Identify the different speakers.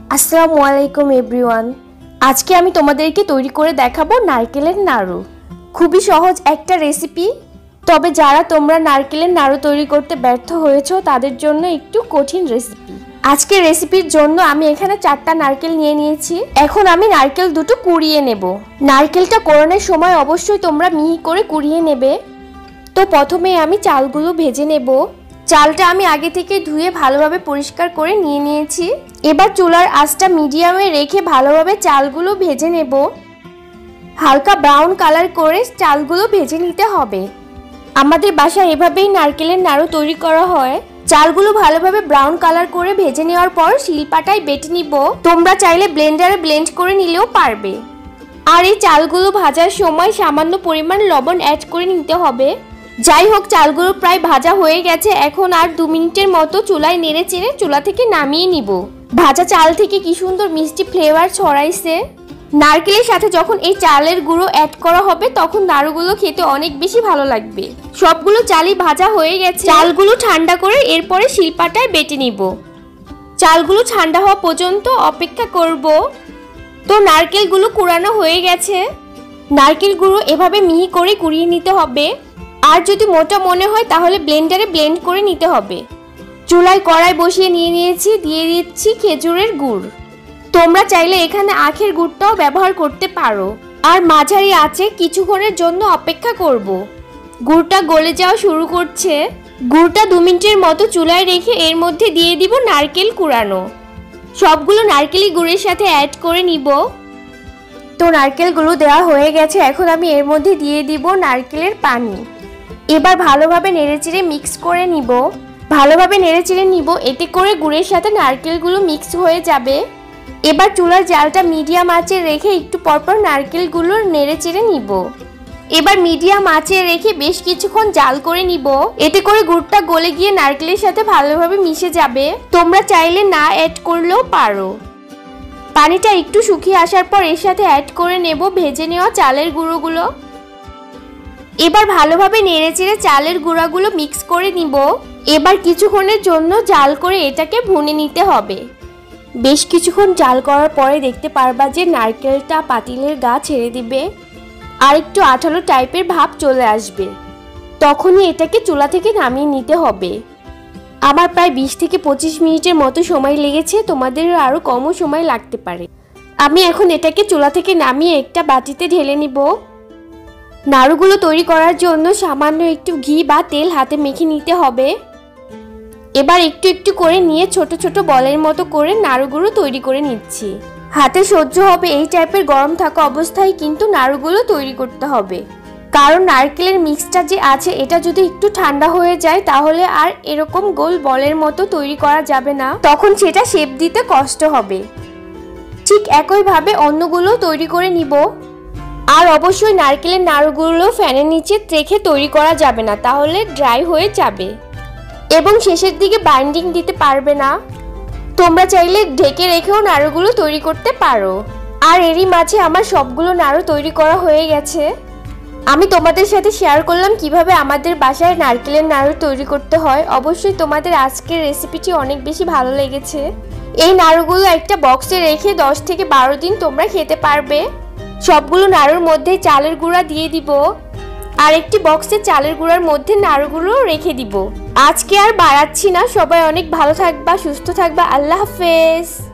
Speaker 1: আসসালামু আলাইকুম এভরিওয়ান। আজকে আমি তোমাদেরকে তৈরি করে দেখাবো নারকেলের নাড়ু। খুবই সহজ একটা রেসিপি, তবে যারা তোমরা নারকেলের নাড়ু তৈরি করতে ব্যর্থ হয়েছো তাদের জন্য একটু কঠিন রেসিপি। আজকের রেসিপির জন্য আমি এখানে 4টা নারকেল নিয়ে নিয়েছি। এখন আমি নারকেল দুটো কুড়িয়ে নেব। নারকেলটা কোরানোর সময় অবশ্যই তোমরা মিহি করে কুড়িয়ে নেবে। তো প্রথমে আমি চালগুলো ভেজে নেব। চালটা আমি আগে থেকে ধুয়ে ভালোভাবে পরিষ্কার করে নিয়ে নিয়েছি। এবার চুলার আঁচটা মিডিয়ামে রেখে ভালোভাবে চালগুলো ভেজে নেব। হালকা ব্রাউন কালার করে চালগুলো ভেজে নিতে হবে। আমাদের বাসায় এভাবেই নারকেলের নাড়ু তৈরি করা হয়। চালগুলো ভালোভাবে ব্রাউন কালার করে ভেজে নেওয়ার পর শিলপাটায় বেটে নিব। তোমরা চাইলে ব্লেন্ডারে ব্লেন্ড করে নিলেও পারবে। আর এই চালগুলো ভাজার সময় সামান্য পরিমাণ লবণ অ্যাড করে নিতে হবে। যাই হোক, চালগুলো প্রায় ভাজা হয়ে গেছে। এখন আর 2 মিনিটের মতো চুলায় নেড়ে চেড়ে চুলা থেকে নামিয়ে নিব। ভাজা চাল থেকে কি সুন্দর মিষ্টি ফ্লেভার ছড়াইছে। নারকেলের সাথে যখন এই চালের গুঁড়ো অ্যাড করা হবে তখন নাড়ুগুলো খেতে অনেক বেশি ভালো লাগবে। সবগুলো চালই ভাজা হয়ে গেছে। চালগুলো ঠান্ডা করে এরপরে শিলপাটায় বেটে নিব। চালগুলো ঠান্ডা হওয়া পর্যন্ত অপেক্ষা করব। তো নারকেলগুলো কুড়ানো হয়ে গেছে। নারকেলগুলো এভাবে মিহি করে কুড়িয়ে নিতে হবে। আর যদি মোটা মনে হয় তাহলে ব্লেন্ডারে ব্লেন্ড করে নিতে হবে। চুলায় কড়াই বসিয়ে নিয়েছি, দিয়ে দিচ্ছি খেজুরের গুড়। তোমরা চাইলে এখানে আখের গুড়টাও ব্যবহার করতে পারো। আর মাঝারি আঁচে কিছুক্ষণের জন্য অপেক্ষা করব। গুড়টা গলে যাওয়া শুরু করছে। গুড়টা 2 মিনিটের মতো চুলায় রেখে এর মধ্যে দিয়ে দিব নারকেল কুড়ানো। সবগুলো নারকেলি গুড়ের সাথে অ্যাড করে নিব। তো নারকেলগুলো দেওয়া হয়ে গেছে। এখন আমি এর মধ্যে দিয়ে দিব নারকেলের পানি। এবার ভালোভাবে নেড়েচেড়ে মিক্স করে নিব। এতে করে গুড়ের সাথে নারকেলগুলো মিক্স হয়ে যাবে। এবার চুলার জালটা মিডিয়াম আঁচে রেখে একটু পরপর নারকেলগুলো নেড়েচেড়ে নিব। এবার মিডিয়াম আঁচে রেখে বেশ কিছুক্ষণ জাল করে নিব। এতে করে গুড়টা গলে গিয়ে নারকেলের সাথে ভালোভাবে মিশে যাবে। তোমরা চাইলে না অ্যাড করলেও পারো। পানিটা একটু শুকিয়ে আসার পর এর সাথে অ্যাড করে নেব ভেজে নেওয়া চালের গুঁড়োগুলো। এবার ভালোভাবে নেড়েচেড়ে চালের গুঁড়াগুলো মিক্স করে নিব। এবার কিছুক্ষণের জন্য জাল করে এটাকে ভুনে নিতে হবে। বেশ কিছুক্ষণ জাল করার পরে দেখতে পারবা যে নারকেলটা পাতিলের গা ছেড়ে দিবে আর একটু আঠালো টাইপের ভাব চলে আসবে। তখনই এটাকে চুলা থেকে নামিয়ে নিতে হবে। আমার প্রায় 20 থেকে 25 মিনিটের মতো সময় লেগেছে, তোমাদের আরও কমও সময় লাগতে পারে। আমি এখন এটাকে চুলা থেকে নামিয়ে একটা বাটিতে ঢেলে নিব। নাড়ুগুলো তৈরি করার জন্য সামান্য একটু ঘি বা তেল হাতে মেখে নিতে হবে। এবার একটু একটু করে নিয়ে ছোট ছোট বলের মতো করে নাড়ুগুলো তৈরি করে নিচ্ছি। হাতে সহ্য হবে এই টাইপের গরম থাকা অবস্থায় কিন্তু নাড়ুগুলো তৈরি করতে হবে। কারণ নারকেলের মিক্সটা যে আছে এটা যদি একটু ঠান্ডা হয়ে যায় তাহলে আর এরকম গোল বলের মতো তৈরি করা যাবে না, তখন সেটা শেপ দিতে কষ্ট হবে। ঠিক একইভাবে অন্যগুলো তৈরি করে নিব। আর অবশ্যই নারকেলের নাড়ুগুলো ফ্যানের নিচে রেখে তৈরি করা যাবে না, তাহলে ড্রাই হয়ে যাবে এবং শেষের দিকে বাইন্ডিং দিতে পারবে না। তোমরা চাইলে ঢেকে রেখেও নাড়ুগুলো তৈরি করতে পারো। আর এরই মাঝে আমার সবগুলো নাড়ু তৈরি করা হয়ে গেছে। আমি তোমাদের সাথে শেয়ার করলাম কিভাবে আমাদের বাসায় নারকেলের নাড়ু তৈরি করতে হয়। অবশ্যই তোমাদের আজকের রেসিপিটি অনেক বেশি ভালো লেগেছে। এই নাড়ুগুলো একটা বক্সে রেখে 10 থেকে 12 দিন তোমরা খেতে পারবে। সবগুলো নাড়ুর মধ্যে চালের গুঁড়া দিয়ে দিব আর একটি বক্সে চালের গুঁড়ার মধ্যে নাড়ুগুলো রেখে দিব। আজকে আর বাড়াচ্ছি না। সবাই অনেক ভালো থাকবা, সুস্থ থাকবা। আল্লাহ হাফেজ।